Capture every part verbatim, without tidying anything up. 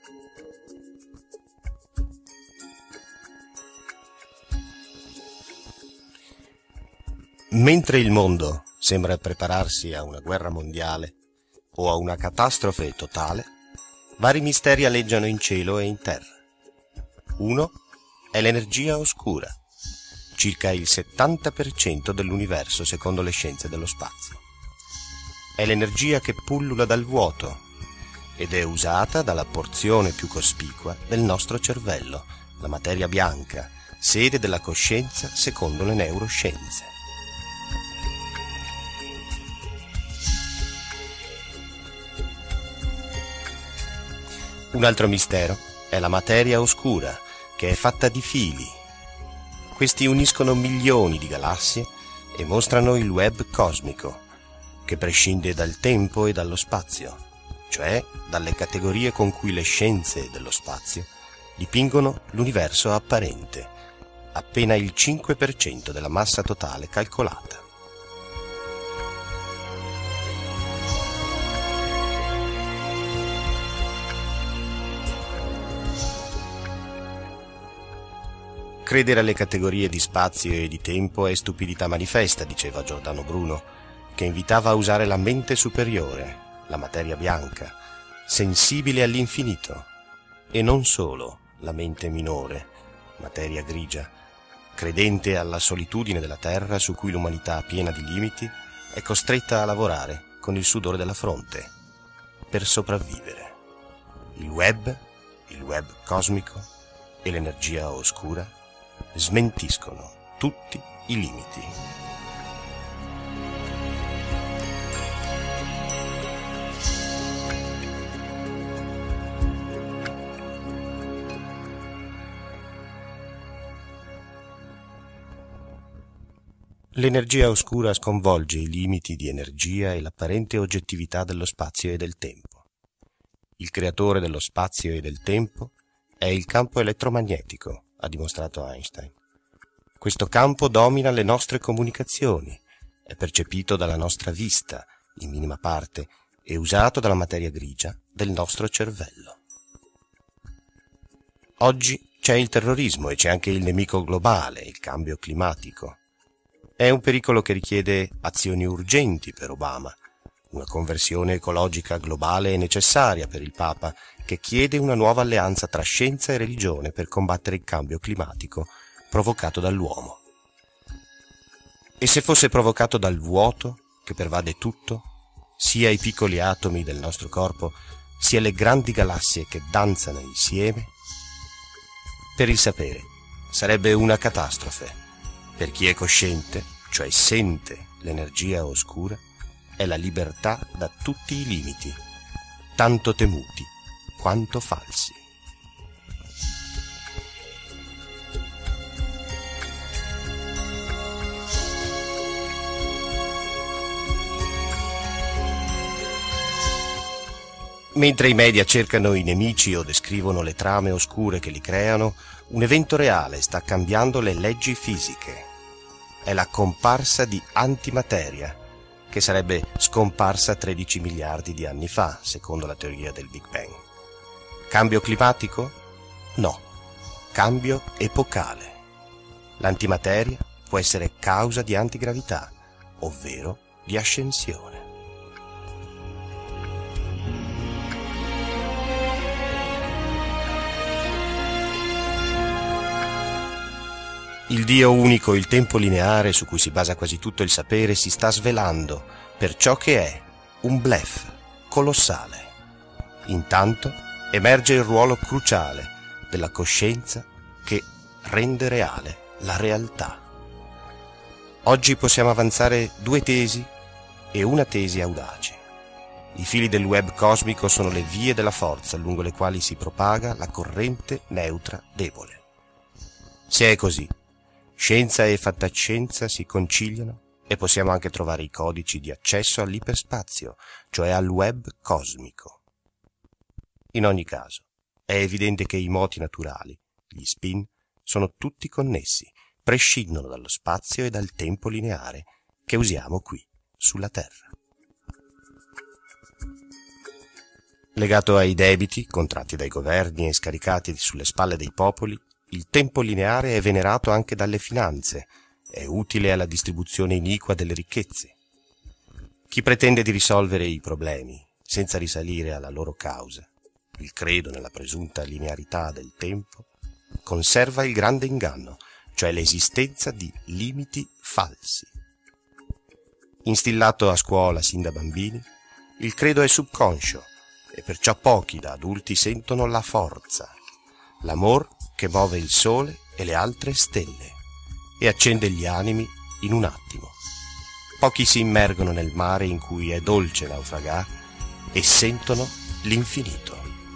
Mentre il mondo sembra prepararsi a una guerra mondiale o a una catastrofe totale, vari misteri aleggiano in cielo e in terra. Uno è l'energia oscura, circa il settanta per cento dell'universo secondo le scienze dello spazio. È l'energia che pullula dal vuoto ed è usata dalla porzione più cospicua del nostro cervello, la materia bianca, sede della coscienza secondo le neuroscienze. Un altro mistero è la materia oscura, che è fatta di fili. Questi uniscono milioni di galassie e mostrano il web cosmico, che prescinde dal tempo e dallo spazio, cioè dalle categorie con cui le scienze dello spazio dipingono l'universo apparente, appena il cinque per cento della massa totale calcolata. Credere alle categorie di spazio e di tempo è stupidità manifesta, diceva Giordano Bruno, che invitava a usare la mente superiore, la materia bianca, sensibile all'infinito, e non solo la mente minore, materia grigia, credente alla solitudine della terra su cui l'umanità piena di limiti è costretta a lavorare con il sudore della fronte per sopravvivere. Il web, il web cosmico e l'energia oscura smentiscono tutti i limiti. L'energia oscura sconvolge i limiti di energia e l'apparente oggettività dello spazio e del tempo. Il creatore dello spazio e del tempo è il campo elettromagnetico, ha dimostrato Einstein. Questo campo domina le nostre comunicazioni, è percepito dalla nostra vista, in minima parte, e usato dalla materia grigia del nostro cervello. Oggi c'è il terrorismo e c'è anche il nemico globale, il cambio climatico. È un pericolo che richiede azioni urgenti per Obama. Una conversione ecologica globale è necessaria per il Papa, che chiede una nuova alleanza tra scienza e religione per combattere il cambio climatico provocato dall'uomo. E se fosse provocato dal vuoto che pervade tutto, sia i piccoli atomi del nostro corpo, sia le grandi galassie che danzano insieme? Per il sapere sarebbe una catastrofe. Per chi è cosciente, cioè sente l'energia oscura, è la libertà da tutti i limiti, tanto temuti quanto falsi. Mentre i media cercano i nemici o descrivono le trame oscure che li creano, un evento reale sta cambiando le leggi fisiche. È la comparsa di antimateria, che sarebbe scomparsa tredici miliardi di anni fa, secondo la teoria del Big Bang. Cambio climatico? No. Cambio epocale. L'antimateria può essere causa di antigravità, ovvero di ascensione. Il Dio unico, il tempo lineare su cui si basa quasi tutto il sapere, si sta svelando per ciò che è, un bluff colossale. Intanto emerge il ruolo cruciale della coscienza che rende reale la realtà. Oggi possiamo avanzare due tesi e una tesi audace. I fili del web cosmico sono le vie della forza lungo le quali si propaga la corrente neutra debole. Se è così, scienza e fantascienza si conciliano e possiamo anche trovare i codici di accesso all'iperspazio, cioè al web cosmico. In ogni caso, è evidente che i moti naturali, gli spin, sono tutti connessi, prescindono dallo spazio e dal tempo lineare che usiamo qui, sulla Terra. Legato ai debiti contratti dai governi e scaricati sulle spalle dei popoli, il tempo lineare è venerato anche dalle finanze, è utile alla distribuzione iniqua delle ricchezze. Chi pretende di risolvere i problemi senza risalire alla loro causa, il credo nella presunta linearità del tempo, conserva il grande inganno, cioè l'esistenza di limiti falsi. Instillato a scuola sin da bambini, il credo è subconscio e perciò pochi da adulti sentono la forza, l'amor che muove il sole e le altre stelle e accende gli animi in un attimo. Pochi si immergono nel mare in cui è dolce naufragare e sentono l'infinito.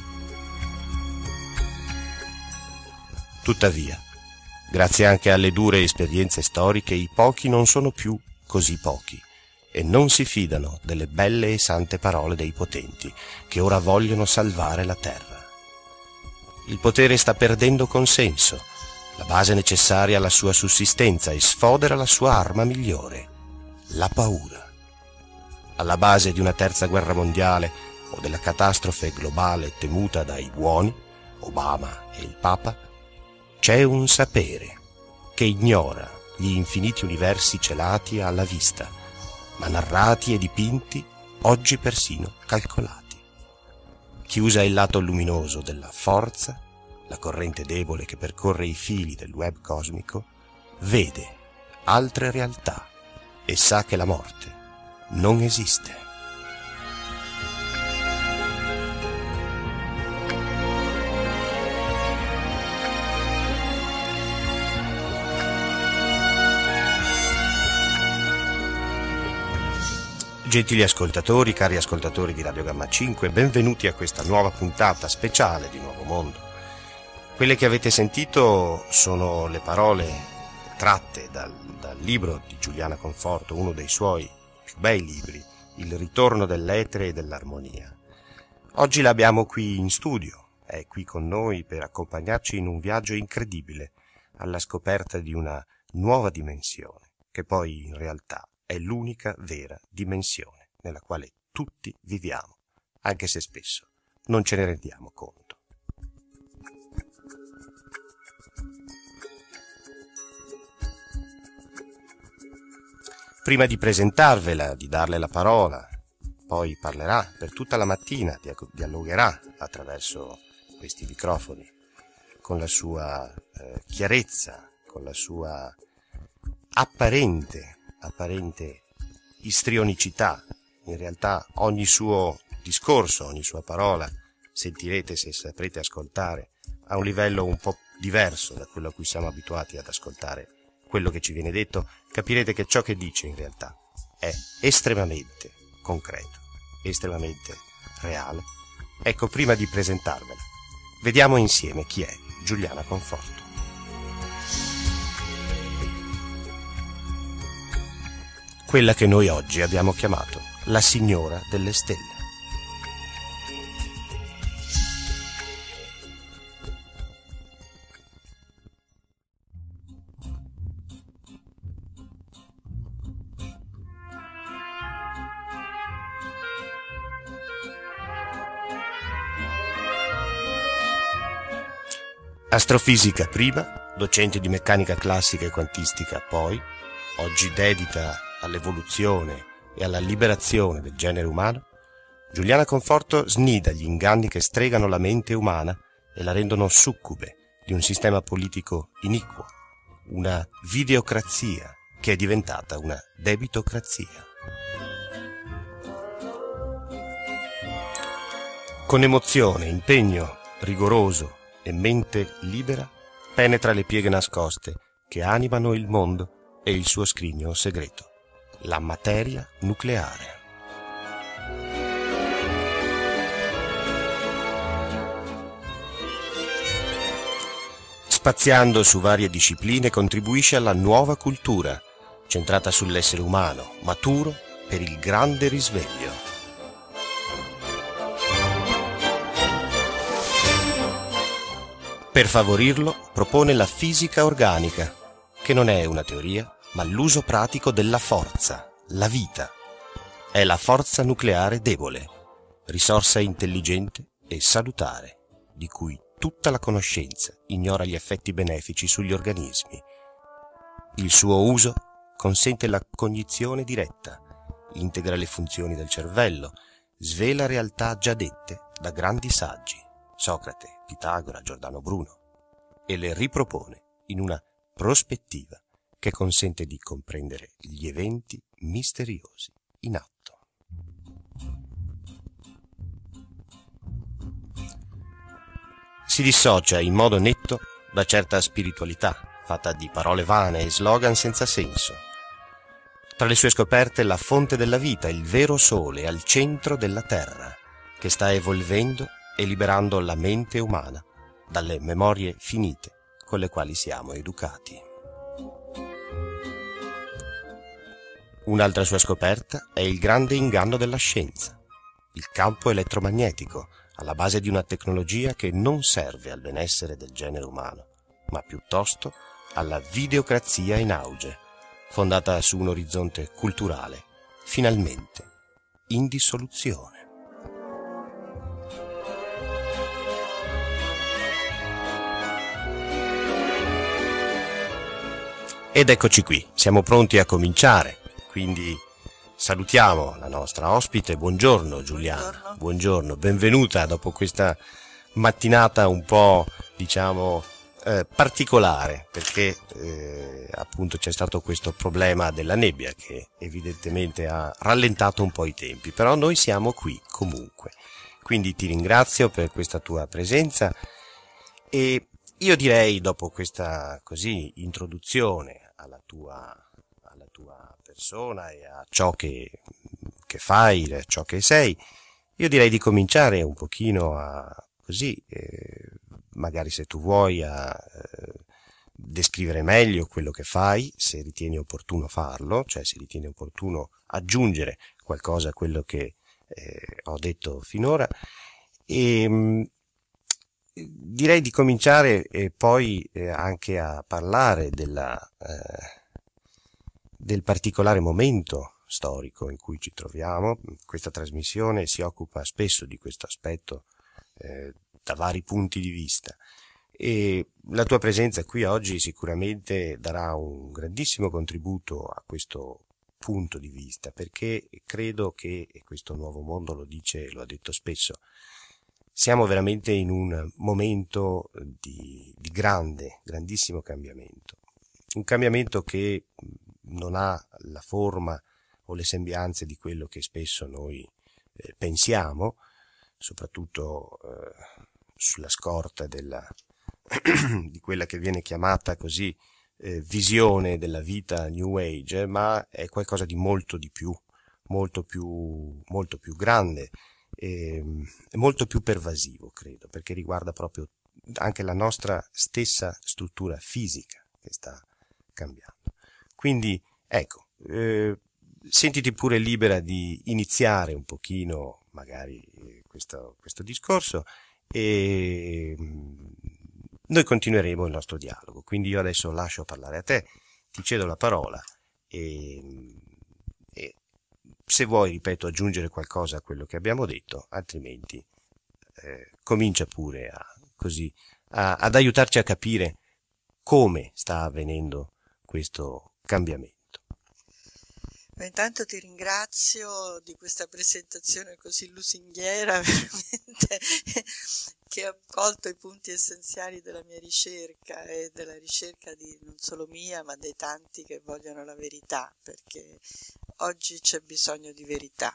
Tuttavia, grazie anche alle dure esperienze storiche, i pochi non sono più così pochi e non si fidano delle belle e sante parole dei potenti che ora vogliono salvare la terra. Il potere sta perdendo consenso, la base necessaria alla sua sussistenza, e sfodera la sua arma migliore, la paura. Alla base di una terza guerra mondiale o della catastrofe globale temuta dai buoni, Obama e il Papa, c'è un sapere che ignora gli infiniti universi celati alla vista, ma narrati e dipinti, oggi persino calcolati. Chi usa il lato luminoso della forza, la corrente debole che percorre i fili del web cosmico, vede altre realtà e sa che la morte non esiste. Gentili ascoltatori, cari ascoltatori di Radio Gamma cinque, benvenuti a questa nuova puntata speciale di Nuovo Mondo. Quelle che avete sentito sono le parole tratte dal, dal libro di Giuliana Conforto, uno dei suoi più bei libri, Il ritorno dell'etere e dell'armonia. Oggi l'abbiamo qui in studio, è qui con noi per accompagnarci in un viaggio incredibile alla scoperta di una nuova dimensione, che poi in realtà è l'unica vera dimensione nella quale tutti viviamo, anche se spesso non ce ne rendiamo conto. Prima di presentarvela, di darle la parola, poi parlerà per tutta la mattina, dialogherà attraverso questi microfoni con la sua eh, chiarezza, con la sua apparente apparente istrionicità. In realtà ogni suo discorso, ogni sua parola, sentirete se saprete ascoltare, a un livello un po' diverso da quello a cui siamo abituati ad ascoltare quello che ci viene detto. Capirete che ciò che dice in realtà è estremamente concreto, estremamente reale. Ecco, prima di presentarvela, vediamo insieme chi è Giuliana Conforto. Quella che noi oggi abbiamo chiamato la Signora delle Stelle. Astrofisica prima, docente di meccanica classica e quantistica poi, oggi dedita all'evoluzione e alla liberazione del genere umano, Giuliana Conforto snida gli inganni che stregano la mente umana e la rendono succube di un sistema politico iniquo, una videocrazia che è diventata una debitocrazia. Con emozione, impegno rigoroso e mente libera, penetra le pieghe nascoste che animano il mondo e il suo scrigno segreto, la materia nucleare. Spaziando su varie discipline, contribuisce alla nuova cultura, centrata sull'essere umano, maturo per il grande risveglio. Per favorirlo, propone la fisica organica, che non è una teoria, ma l'uso pratico della forza, la vita. È la forza nucleare debole, risorsa intelligente e salutare, di cui tutta la conoscenza ignora gli effetti benefici sugli organismi. Il suo uso consente la cognizione diretta, integra le funzioni del cervello, svela realtà già dette da grandi saggi, Socrate, Pitagora, Giordano Bruno, e le ripropone in una prospettiva che consente di comprendere gli eventi misteriosi in atto. Si dissocia in modo netto da certa spiritualità, fatta di parole vane e slogan senza senso. Tra le sue scoperte la fonte della vita, il vero sole al centro della terra, che sta evolvendo e liberando la mente umana dalle memorie finite con le quali siamo educati. Un'altra sua scoperta è il grande inganno della scienza, il campo elettromagnetico, alla base di una tecnologia che non serve al benessere del genere umano, ma piuttosto alla videocrazia in auge, fondata su un orizzonte culturale, finalmente in dissoluzione. Ed eccoci qui, siamo pronti a cominciare, quindi salutiamo la nostra ospite. Buongiorno Giuliana, buongiorno, buongiorno. Benvenuta dopo questa mattinata un po', diciamo, eh, particolare, perché eh, appunto c'è stato questo problema della nebbia che evidentemente ha rallentato un po' i tempi, però noi siamo qui comunque, quindi ti ringrazio per questa tua presenza e io direi, dopo questa così introduzione alla tua, alla tua persona e a ciò che, che fai, a ciò che sei, io direi di cominciare un pochino a così, eh, magari se tu vuoi, a eh, descrivere meglio quello che fai, se ritieni opportuno farlo, cioè se ritieni opportuno aggiungere qualcosa a quello che eh, ho detto finora. E mh, direi di cominciare e poi eh, anche a parlare della, eh, del particolare momento storico in cui ci troviamo. Questa trasmissione si occupa spesso di questo aspetto eh, da vari punti di vista e la tua presenza qui oggi sicuramente darà un grandissimo contributo a questo punto di vista, perché credo che, e questo nuovo mondo lo dice, lo ha detto spesso, siamo veramente in un momento di, di grande, grandissimo cambiamento. Un cambiamento che non ha la forma o le sembianze di quello che spesso noi eh, pensiamo, soprattutto eh, sulla scorta della, di quella che viene chiamata così eh, visione della vita New Age, ma è qualcosa di molto di più, molto più, molto più grande. È molto più pervasivo, credo, perché riguarda proprio anche la nostra stessa struttura fisica che sta cambiando. Quindi, ecco, eh, sentiti pure libera di iniziare un pochino, magari, questo, questo discorso e noi continueremo il nostro dialogo. Quindi io adesso lascio parlare a te, ti cedo la parola e... se vuoi, ripeto, aggiungere qualcosa a quello che abbiamo detto, altrimenti eh, comincia pure a, così, a, ad aiutarci a capire come sta avvenendo questo cambiamento. Intanto ti ringrazio di questa presentazione così lusinghiera, veramente, che ha colto i punti essenziali della mia ricerca e della ricerca di non solo mia, ma dei tanti che vogliono la verità, perché oggi c'è bisogno di verità.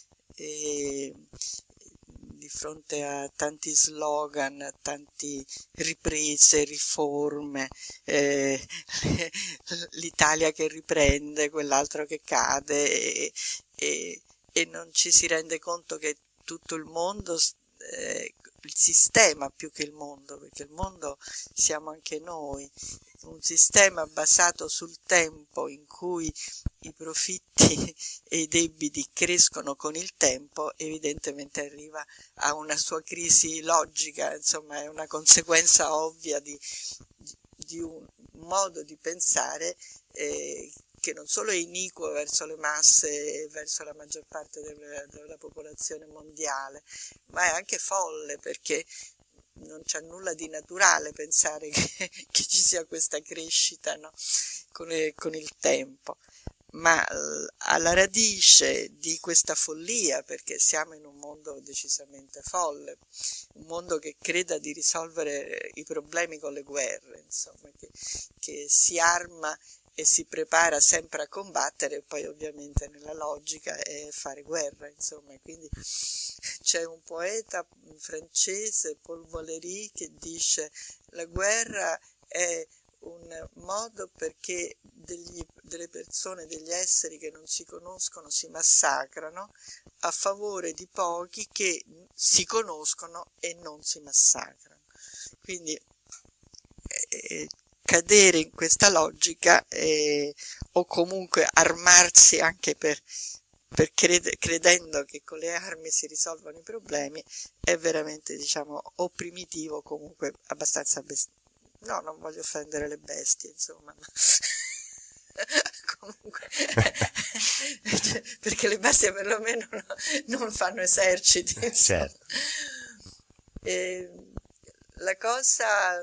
E di fronte a tanti slogan, tanti riprese, riforme, eh, l'Italia che riprende, quell'altro che cade e, e, e non ci si rende conto che tutto il mondo, eh, il sistema più che il mondo, perché il mondo siamo anche noi, un sistema basato sul tempo in cui i profitti e i debiti crescono con il tempo, evidentemente arriva a una sua crisi logica, insomma è una conseguenza ovvia di, di un modo di pensare eh, che non solo è iniquo verso le masse e verso la maggior parte della, della popolazione mondiale, ma è anche folle, perché non c'è nulla di naturale pensare che, che ci sia questa crescita, no? con, le, con il tempo. Ma alla radice di questa follia, perché siamo in un mondo decisamente folle, un mondo che creda di risolvere i problemi con le guerre, insomma, che, che si arma e si prepara sempre a combattere, e poi ovviamente nella logica è fare guerra, insomma. Quindi c'è un poeta francese, Paul Valéry, che dice: la guerra è un modo perché degli, delle persone, degli esseri che non si conoscono si massacrano a favore di pochi che si conoscono e non si massacrano. Quindi eh, cadere in questa logica eh, o comunque armarsi anche per, per crede, credendo che con le armi si risolvono i problemi è veramente, diciamo, o primitivo o comunque abbastanza bestiale. No, non voglio offendere le bestie, insomma, ma comunque, perché le bestie perlomeno no, non fanno eserciti, insomma. Certo. E la cosa,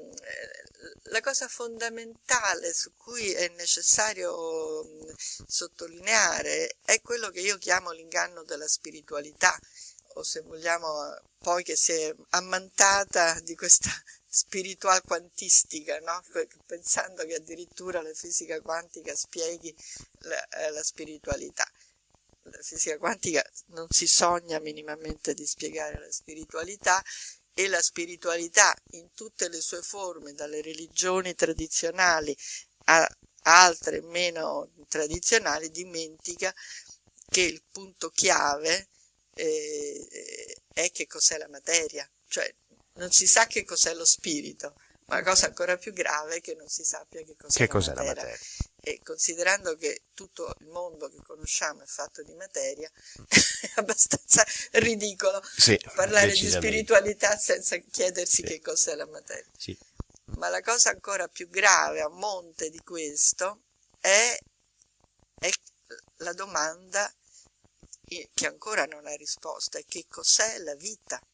la cosa fondamentale su cui è necessario sottolineare è quello che io chiamo l'inganno della spiritualità, o se vogliamo poi che si è ammantata di questa spiritual quantistica, no? Pensando che addirittura la fisica quantica spieghi la, eh, la spiritualità. La fisica quantica non si sogna minimamente di spiegare la spiritualità, e la spiritualità in tutte le sue forme, dalle religioni tradizionali a altre meno tradizionali, dimentica che il punto chiave eh, è che cos'è la materia, cioè non si sa che cos'è lo spirito, ma la cosa ancora più grave è che non si sappia che cos'è, che la, cos'è materia. la materia. E considerando che tutto il mondo che conosciamo è fatto di materia, è abbastanza ridicolo sì, parlare di spiritualità senza chiedersi sì. che cos'è la materia. Sì. Ma la cosa ancora più grave a monte di questo è, è la domanda che ancora non ha risposta, è che cos'è la vita.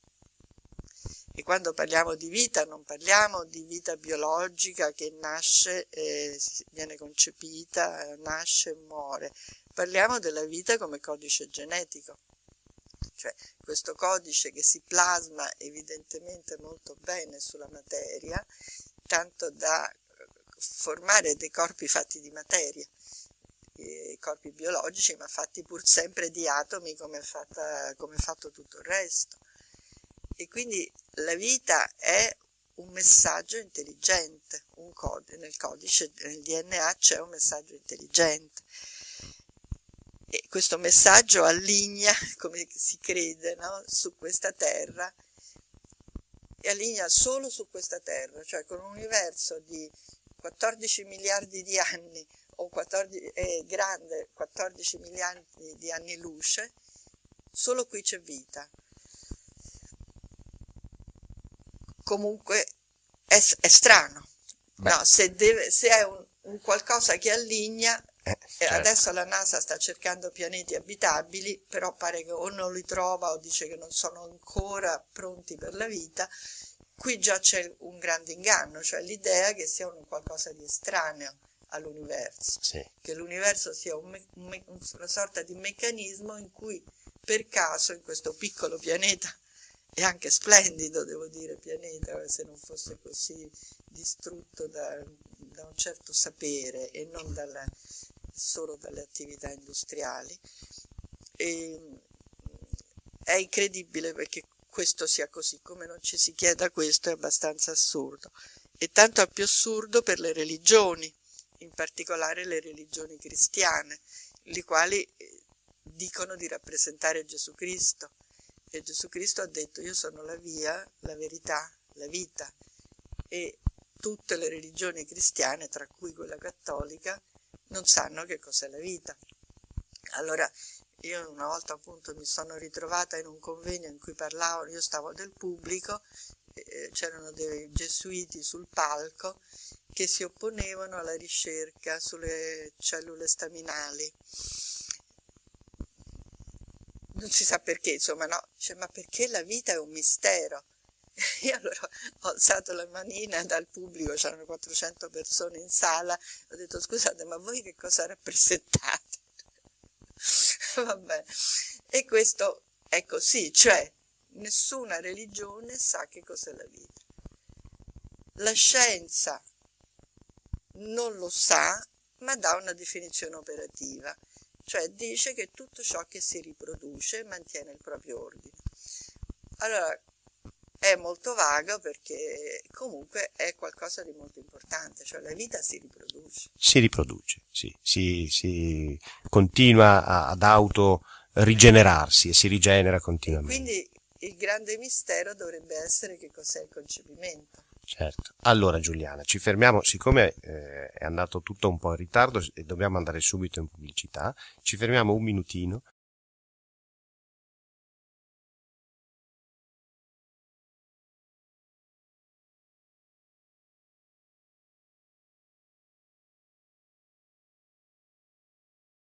E quando parliamo di vita non parliamo di vita biologica che nasce, eh, viene concepita, nasce e muore. Parliamo della vita come codice genetico, cioè questo codice che si plasma evidentemente molto bene sulla materia, tanto da formare dei corpi fatti di materia, eh, corpi biologici, ma fatti pur sempre di atomi come è, fatta, come è fatto tutto il resto. E quindi la vita è un messaggio intelligente, un codice, nel codice, nel D N A c'è un messaggio intelligente. E questo messaggio allinea, come si crede, no? Su questa terra, e allinea solo su questa terra, cioè con un universo di quattordici miliardi di anni, o quattordici, è grande, quattordici miliardi di anni luce, solo qui c'è vita. Comunque è, è strano, no, se, deve, se è un, un qualcosa che allinea, eh, certo. Adesso la NASA sta cercando pianeti abitabili, però pare che o non li trova o dice che non sono ancora pronti per la vita. Qui già c'è un grande inganno, cioè l'idea che sia un qualcosa di estraneo all'universo, sì. Che l'universo sia un me, un me, una sorta di meccanismo in cui per caso in questo piccolo pianeta, e anche splendido, devo dire, pianeta, se non fosse così distrutto da, da un certo sapere e non dalla, solo dalle attività industriali. E, è incredibile perché questo sia così, come non ci si chieda questo è abbastanza assurdo, e tanto più assurdo per le religioni, in particolare le religioni cristiane, le quali dicono di rappresentare Gesù Cristo. E Gesù Cristo ha detto: io sono la via, la verità, la vita, e tutte le religioni cristiane, tra cui quella cattolica, non sanno che cos'è la vita. Allora, io una volta appunto mi sono ritrovata in un convegno in cui parlavano, io stavo nel pubblico, eh, c'erano dei gesuiti sul palco che si opponevano alla ricerca sulle cellule staminali. Non si sa perché, insomma, no, dice, ma perché la vita è un mistero? E allora ho alzato la manina dal pubblico, c'erano quattrocento persone in sala, ho detto scusate, ma voi che cosa rappresentate? Vabbè, e questo è così, cioè nessuna religione sa che cos'è la vita. La scienza non lo sa, ma dà una definizione operativa, cioè dice che tutto ciò che si riproduce mantiene il proprio ordine. Allora, è molto vago perché comunque è qualcosa di molto importante, cioè la vita si riproduce. Si riproduce, sì, si, si continua a, ad auto rigenerarsi e si rigenera continuamente. E quindi il grande mistero dovrebbe essere che cos'è il concepimento. Certo. Allora Giuliana, ci fermiamo, siccome eh, è andato tutto un po' in ritardo e dobbiamo andare subito in pubblicità, ci fermiamo un minutino